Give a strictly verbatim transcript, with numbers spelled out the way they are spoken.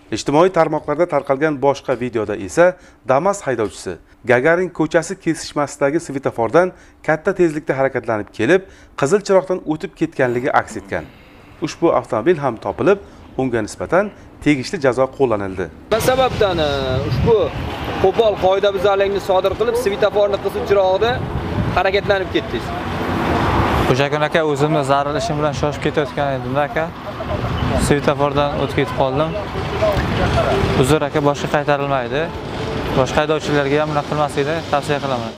Ijtimoiy tarmoqlarda tarqalgan boshqa videoda esa Damas haydovchisi Gagarin ko'chasi kesishmasidagi svetofordan katta tezlikda harakatlanib kelib, qizil chiroqdan o'tib ketganligi aks etgan. Ushbu avtomobil ham topilib, unga nisbatan tegishli jazo qo'llanildi. Nima sababdan ushbu qo'pol qoidabuzarlikni sodir qilib, svetoforni qizil chirog'ida harakatlanib ketdingiz? O'sha kun aka o'zimni zarur ishim bilan shoshib ketayotgan edim aka. Svetofordan o'tib ketib qoldim. Uzr aka, boshqa qaytarilmaydi. Boshqa haydovchilarga ham bunaqa qilmaslikni tavsiya qilaman.